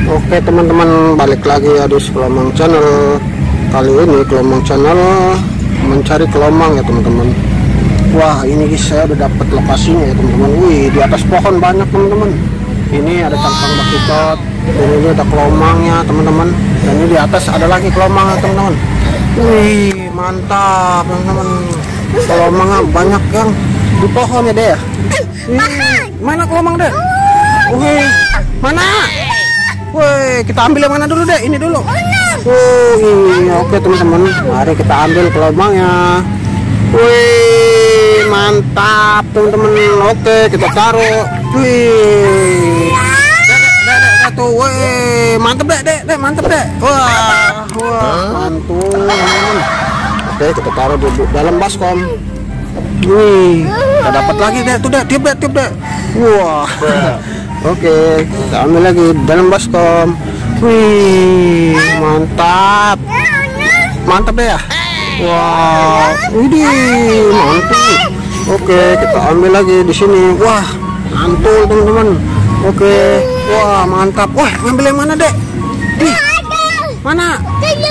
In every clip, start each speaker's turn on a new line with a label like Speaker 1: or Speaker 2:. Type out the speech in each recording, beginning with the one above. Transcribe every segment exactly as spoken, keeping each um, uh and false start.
Speaker 1: Oke teman-teman, balik lagi ya di Kelomang Channel. Kali ini Kelomang Channel mencari kelomang ya teman-teman. Wah, ini saya udah dapat lokasinya ya teman-teman. Wih, di atas pohon banyak teman-teman. Ini ada cangkang bakicot, dan ini ada kelomangnya teman-teman. Dan ini di atas ada lagi kelomang ya teman-teman. Wih, mantap teman-teman. Kelomangnya banyak yang di pohon ya deh ya. Wih, mana kelomang deh? Wih, mana? Woi, kita ambil yang mana dulu deh? Ini dulu. Oh, ini oke teman-teman. Mari kita ambil kelomangnya. Wih, mantap teman-teman. Oke, kita taruh. Wih, dek, dek, dek, tuh. Wih, mantep dek, dek, dek, mantep dek. Wah, wah, mantul. Oke, kita taruh di dalam baskom. Wih, kita dapat lagi dek, tuh dek, tiup dek, tiup dek. Wah. Oke, kita ambil lagi dalam baskom. Wih, mantap, mantap deh ya. Wah, widih, mantap. Oke, kita ambil lagi di sini. Wah, mantul teman-teman. Oke, wah mantap. Wah, ngambil yang mana dek? Ih, mana?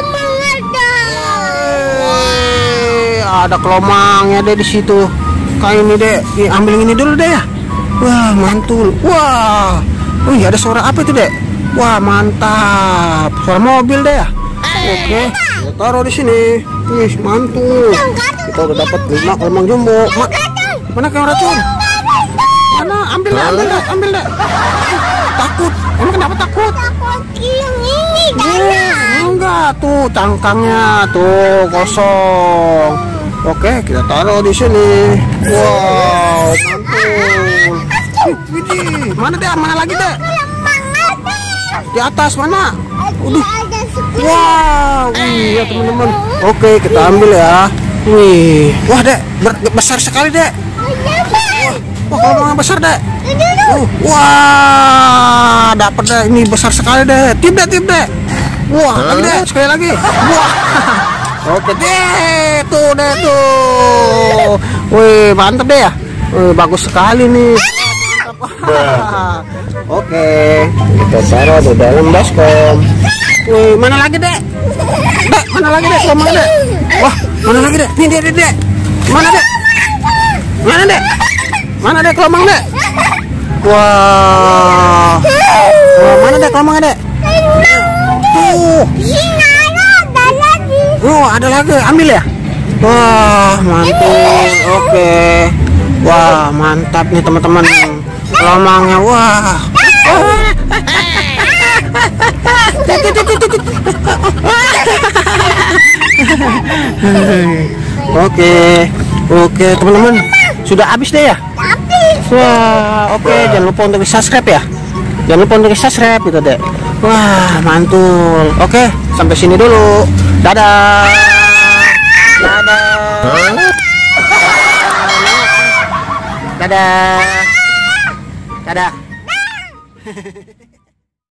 Speaker 1: Wih, ada kelomangnya deh di situ. Kayak ini deh. Nih, ambil yang ini dulu deh ya. Wah, mantul. Wah. Wih, ada suara apa itu, Dek? Wah, mantap. Suara mobil deh ya. Oke, kita taruh di sini. Wih, mantul. Kita udah dapat lima kelomang jumbo. Ma mana kayak racun? Mana? Ambil deh, ambil deh, ambil deh. Takut. Emang kenapa takut?
Speaker 2: Takut yang ini
Speaker 1: Eh, enggak, tuh cangkangnya tuh kosong. Oke, kita taruh di sini. Wow, mantul. Widih, mana deh? Mana lagi deh? Di atas mana? Udah. Wow, iya teman-teman. Oke, kita ambil ya. Wih, wah dek, besar sekali dek. Wah, wah kalau besar dek. Uh, wah, dapat deh. Ini besar sekali deh. Tip deh, tip deh. Wah, lagi deh, sekali lagi. Wah. Oke deh, tuh deh tuh. Wih, mantap deh ya. Wih, bagus sekali nih. Oke, kita taruh di dalam baskom. Wih, mana lagi dek? Dek, mana lagi dek? Kelomang dek? Wah, mana lagi dek? Nih dek, dek, dek. Mana dek? Mana dek? Mana dek kelomang dek? Wah, wah mana dek kelomangnya dek? Tuh. Oh, ada lagi, ambil ya? Wah, mantul. Oke. Wah, mantap nih teman-teman. Kelomangnya, wah. Oke, oke teman-teman, sudah habis deh ya? Wah, oke, jangan lupa untuk subscribe ya. Jangan lupa untuk subscribe gitu deh. Wah, mantul. Oke, sampai sini dulu. Dadah. Dadah. Dadah. Dadah.